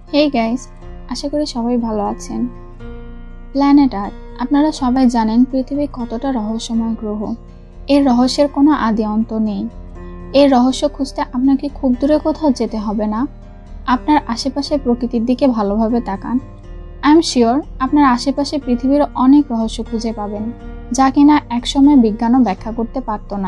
Hey guys, আশা করি সবাই ভালো আছেন। প্ল্যানেট আর্থ, আপনারা সবাই জানেন পৃথিবী কতটা রহস্যময় গ্রহ। এর রহস্যের কোনো আদি অন্ত নেই। এর রহস্য খুঁজতে আপনাকে খুব দূরে কোথাও যেতে হবে না। আপনার আশেপাশে প্রকৃতির দিকে ভালোভাবে তাকান। আই এম শিওর আপনার আশেপাশে পৃথিবীর অনেক রহস্য খুঁজে পাবেন, যা কিনা একসময় বিজ্ঞানও ব্যাখ্যা করতে পারত না।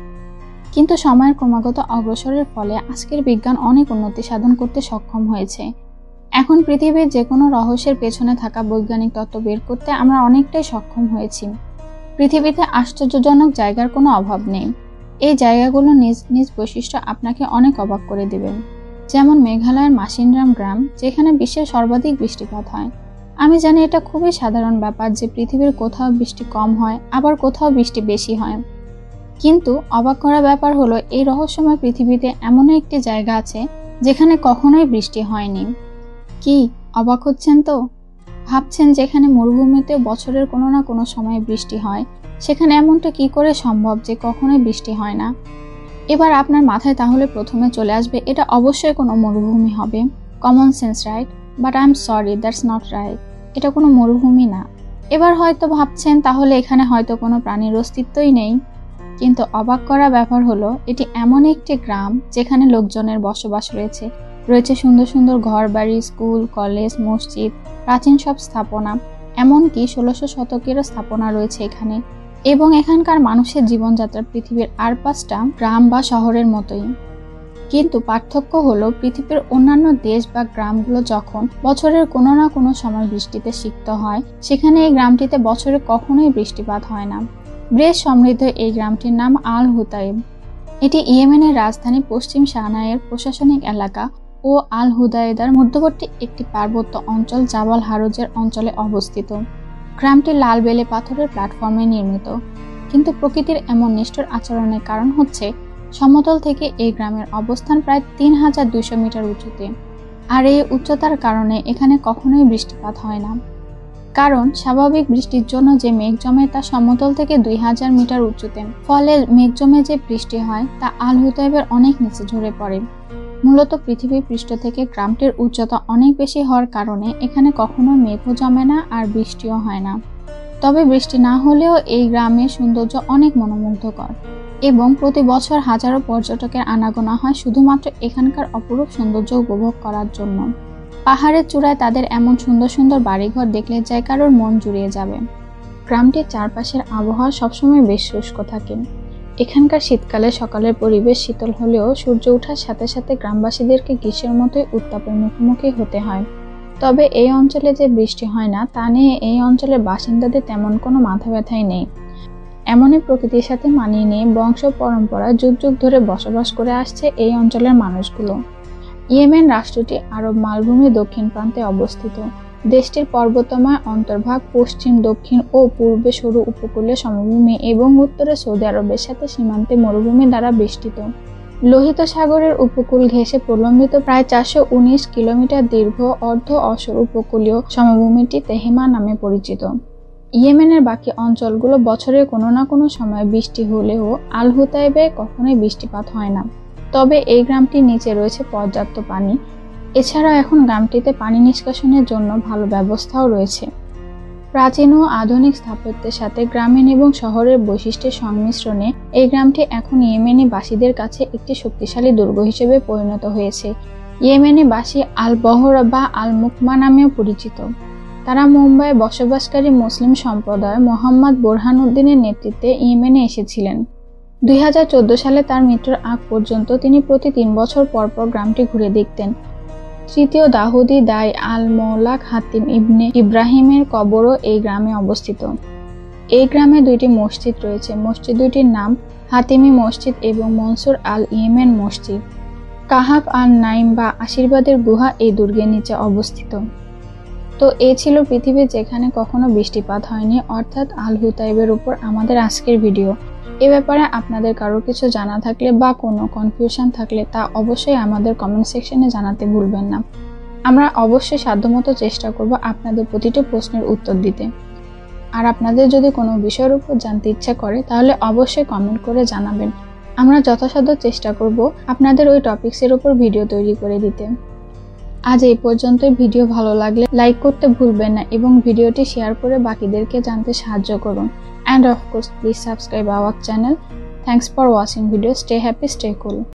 কিন্তু সময়ের ক্রমাগত অগ্রসরের ফলে আজকের বিজ্ঞান অনেক উন্নতি সাধন করতে সক্ষম হয়েছে। এখন পৃথিবীর যে কোনো রহস্যের পেছনে থাকা বৈজ্ঞানিক তত্ত্ব বের করতে আমরা অনেকটাই সক্ষম হয়েছি। পৃথিবীতে আশ্চর্যজনক জায়গার কোনো অভাব নেই। এই জায়গাগুলো নিজ নিজ বৈশিষ্ট্য আপনাকে অনেক অবাক করে দিবেন। যেমন মেঘালয়ের মাসিনরাম গ্রাম, যেখানে বিশ্বের সর্বাধিক বৃষ্টিপাত হয়। আমি জানি এটা খুবই সাধারণ ব্যাপার যে পৃথিবীর কোথাও বৃষ্টি কম হয়, আবার কোথাও বৃষ্টি বেশি হয়। কিন্তু অবাক করা ব্যাপার হলো, এই রহস্যময় পৃথিবীতে এমন একটি জায়গা আছে যেখানে কখনোই বৃষ্টি হয়নি। কি অবাক হচ্ছেন তো? ভাবছেন যেখানে মরুভূমিতে বছরের কোনো না কোনো সময় বৃষ্টি হয়, সেখানে এমনটা কি করে সম্ভব যে কখনোই বৃষ্টি হয় না? এবার আপনার মাথায় তাহলে প্রথমে চলে আসবে এটা অবশ্যই কোনো মরুভূমি হবে। Common sense, right? But I am sorry, that's not right. এটা কোনো মরুভূমি না। এবার হয়তো ভাবছেন তাহলে এখানে হয়তো কোনো প্রাণীর অস্তিত্বই নেই। কিন্তু অবাক করা ব্যাপার হলো, এটি এমন একটি গ্রাম যেখানে লোকজনের বসবাস রয়েছে। রয়েছে সুন্দর সুন্দর ঘর বাড়ি, স্কুল, কলেজ, মসজিদ, প্রাচীন সব স্থাপনা, এমনকি 1600 শতকেরও স্থাপনা রয়েছে এখানে। এবং এখানকার মানুষের জীবনযাত্রা পৃথিবীর আর 5টা গ্রাম বা শহরের মতোই। কিন্তু পার্থক্য হলো, পৃথিবীর অন্যান্য দেশ বা গ্রামগুলো যখন বছরের কোনো না কোনো সময় বৃষ্টিতে সিক্ত হয়, সেখানে এই গ্রামটিতে বছরে কখনোই বৃষ্টিপাত হয় না। বেশ সমৃদ্ধ এই গ্রামটির নাম আল হুতাইব। এটি ইয়েমেনের রাজধানী পশ্চিম সানায়ের প্রশাসনিক এলাকা ও আল হুদায়দার মধ্যবর্তী একটি পার্বত্য অঞ্চল জাবাল হারুজের অঞ্চলে অবস্থিত। গ্রামটি লাল বেলে পাথরের প্ল্যাটফর্মে নির্মিত। কিন্তু প্রকৃতির এমন নিষ্ঠুর আচরণের কারণ হচ্ছে, সমতল থেকে এই গ্রামের অবস্থান প্রায় 3200 মিটার উঁচুতে। আর এই উচ্চতার কারণে এখানে কখনোই বৃষ্টিপাত হয় না। কারণ স্বাভাবিক বৃষ্টির জন্য যে মেঘ জমে তা সমতল থেকে 2000 মিটার উঁচুতে। ফলে মেঘ জমে যে বৃষ্টি হয় তা আল হুতাইবের অনেক নিচে ঝরে পড়ে। মূলত পৃথিবী পৃষ্ঠ থেকে গ্রামটির উচ্চতা অনেক বেশি হওয়ার কারণে এখানে কখনো মেঘও জমে না আর বৃষ্টিও হয় না। তবে বৃষ্টি না হলেও এই গ্রামের সৌন্দর্য অনেক মনোমুগ্ধকর এবং প্রতি বছর হাজারো পর্যটকের আনাগোনা হয় শুধুমাত্র এখানকার অপরূপ সৌন্দর্য উপভোগ করার জন্য। পাহাড়ের চূড়ায় তাদের এমন সুন্দর সুন্দর বাড়িঘর দেখলে যে কারোর মন জুড়িয়ে যাবে। গ্রামটির চারপাশের আবহাওয়া সবসময় বেশ শুষ্ক থাকে। এখানকার শীতকালে সকালের পরিবেশ শীতল হলেও সূর্য ওঠার সাথে সাথে গ্রামবাসীদেরকে গ্রীষ্মের মতোই উত্তাপের মুখোমুখি হতে হয়। তবে এই অঞ্চলে যে বৃষ্টি হয় না তা নিয়ে এই অঞ্চলের বাসিন্দাদের তেমন কোনো মাথা ব্যথাই নেই। এমনই প্রকৃতির সাথে মানিয়ে নিয়ে বংশ পরম্পরা যুগ যুগ ধরে বসবাস করে আসছে এই অঞ্চলের মানুষগুলো। ইয়েমেন রাষ্ট্রটি আরব মালভূমির দক্ষিণ প্রান্তে অবস্থিত। দেশটির পর্বতময় অন্তর্ভাগ পশ্চিম, দক্ষিণ ও পূর্বে সরু উপকূলীয় সমভূমি এবং উত্তরে সৌদি আরবের সাথে সীমান্তে মরুভূমি দ্বারা বেষ্টিত। লোহিত সাগরের উপকূল ঘেঁষে প্রলম্বিত প্রায় 419 কিলোমিটার দীর্ঘ অর্ধ অসর উপকূলীয় সমভূমিটি তেহেমা নামে পরিচিত। ইয়েমেনের বাকি অঞ্চলগুলো বছরে কোনো না কোনো সময় বৃষ্টি হলেও আল হুতাইবে কখনোই বৃষ্টিপাত হয় না। তবে এই গ্রামটির নিচে রয়েছে পর্যাপ্ত পানি। এছাড়াও এখন গ্রামটিতে পানি নিষ্কাশনের জন্য ভালো ব্যবস্থাও রয়েছে। প্রাচীন ও আধুনিক স্থাপত্যের সাথে গ্রামীণ এবং শহরের বৈশিষ্ট্যের সংমিশ্রণে এই গ্রামটি এখন ইয়েমেনি বাসীদের কাছে একটি শক্তিশালী দুর্গ হিসেবে পরিণত হয়েছে। ইয়েমেনি বাসী আল বহর বা আল মুকমা নামেও পরিচিত। তারা মুম্বাইয়ে বসবাসকারী মুসলিম সম্প্রদায় মোহাম্মদ বোরহানউদ্দিনের নেতৃত্বে ইয়েমেনে এসেছিলেন। 2014 সালে তার মৃত্যুর আগ পর্যন্ত তিনি প্রতি 3 বছর পর পর গ্রামটি ঘুরে দেখতেন। তৃতীয় দাউদি দাই আল মৌলাক হাতিম ইবনে ইব্রাহিমের কবরও এই গ্রামে অবস্থিত। এই গ্রামে 2টি মসজিদ রয়েছে। মসজিদ দুইটির নাম হাতিমি মসজিদ এবং মনসুর আল ইয়েমেন মসজিদ। কাহাফ আল নাইম বা আশীর্বাদের গুহা এই দুর্গের নিচে অবস্থিত। তো এই ছিল পৃথিবীর যেখানে কখনো বৃষ্টিপাত হয়নি, অর্থাৎ আল হুতাইবের উপর আমাদের আজকের ভিডিও। এ ব্যাপারে আপনাদের কারো কিছু জানা থাকলে বা কোনো কনফিউশন থাকলে তা অবশ্যই আমাদের কমেন্ট সেকশনে জানাতে ভুলবেন না। আমরা অবশ্যই সাধ্যমতো চেষ্টা করব আপনাদের প্রতিটি প্রশ্নের উত্তর দিতে। আর আপনাদের যদি কোনো বিষয়ের উপর জানতে ইচ্ছা করে তাহলে অবশ্যই কমেন্ট করে জানাবেন। আমরা যথাসাধ্য চেষ্টা করব আপনাদের ওই টপিকসের উপর ভিডিও তৈরি করে দিতে। আজ এই পর্যন্তই। ভিডিও ভালো লাগলে লাইক করতে ভুলবেন না এবং ভিডিওটি শেয়ার করে বাকিদেরকে জানতে সাহায্য করুন। And of course, please subscribe our channel. Thanks for watching video. Stay happy, stay cool.